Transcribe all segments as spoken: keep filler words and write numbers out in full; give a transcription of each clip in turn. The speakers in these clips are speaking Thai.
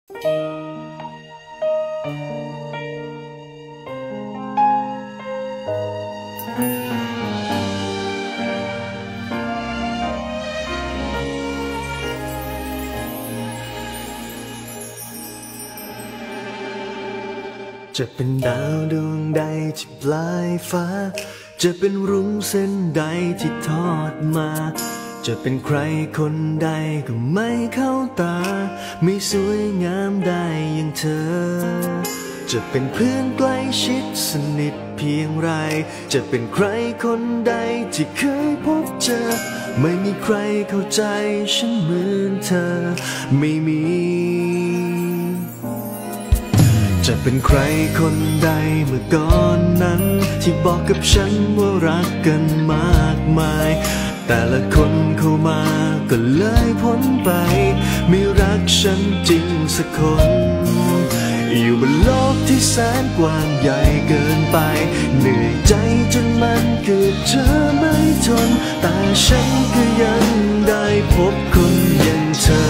จะเป็นดาวดวงใดที่ปลายฟ้าจะเป็นรุ้งเส้นใดที่ทอดมาจะเป็นใครคนใดก็ไม่เข้าตาไม่สวยงามได้อย่างเธอจะเป็นเพื่อนใกล้ชิดสนิทเพียงไรจะเป็นใครคนใดที่เคยพบเจอไม่มีใครเข้าใจฉันเหมือนเธอไม่มีจะเป็นใครคนใดเมื่อก่อนนั้นที่บอกกับฉันว่ารักกันมากมายแต่ละคนเข้ามาก็เลยพ้นไปไม่รักฉันจริงสักคนอยู่บนโลกที่แสนกว้างใหญ่เกินไปเหนื่อยใจจนมันเกือบจะไม่ทนแต่ฉันก็ยังได้พบคนอย่างเธอ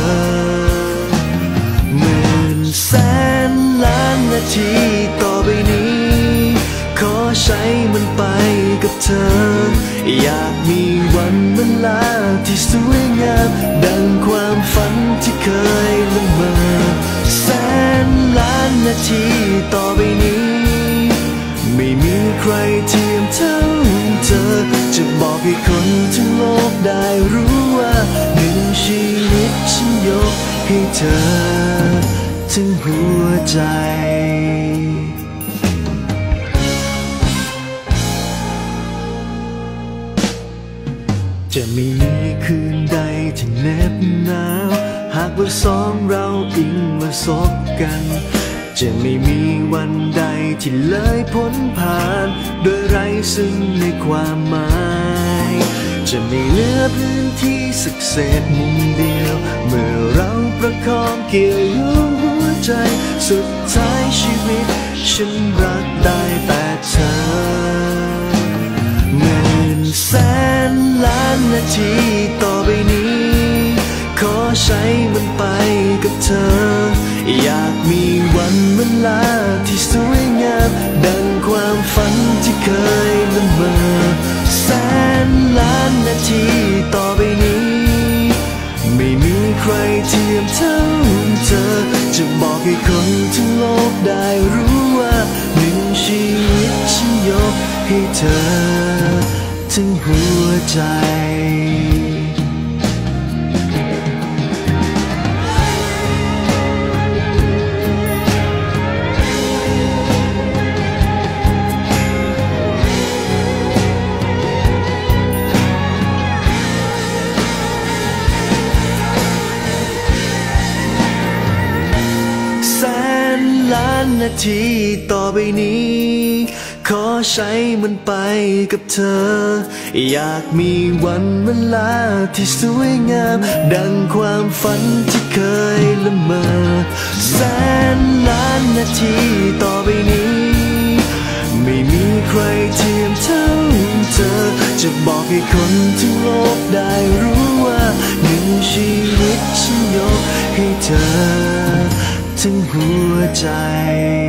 หมื่นแสนล้านนาทีต่อไปนี้ขอใช้มันไปกับเธออยากมีวันเวลาที่สวยงามดังความฝันที่เคยละเมอแสนล้านนาทีต่อไปนี้ไม่มีใครเทียมเท่าเธอจะบอกให้คนทั้งโลกได้รู้ว่าหนึ่งชีวิตฉันยกให้เธอทั้งหัวใจจะไม่มีคืนใดที่เหน็บหนาวหากว่าสองเราอิงมาสบกันจะไม่มีวันใดที่เลยพ้นผ่านโดยไร้ซึ่งในความหมายจะไม่เหลือพื้นที่สักเศษมุมเดียวเมื่อเราประคองเกี่ยวโยงหัวใจสุดท้ายชีวิตฉันรักได้แต่เธอหมื่นแสนล้านนาทีต่อไปนี้ขอใช้มันไปกับเธออยากมีวันเวลาที่สวยงามดังความฝันที่เคยละเมอแสนล้านนาทีต่อไปนี้ไม่มีใครเทียมเท่าเธอจะบอกให้คนทั้งโลกได้รู้ว่าหนึ่งชีวิตฉันยกให้เธอทั้งหัวใจล้านนาทีต่อไปนี้ขอใช้มันไปกับเธออยากมีวันเวลาที่สวยงามดังความฝันที่เคยละเมอแสนล้านนาทีต่อไปนี้ไม่มีใครเทียมเท่าเธอจะบอกให้คนทั้งโลกได้รู้ว่าหนึ่งชีวิตฉันยกให้เธอทั้งหัวใจ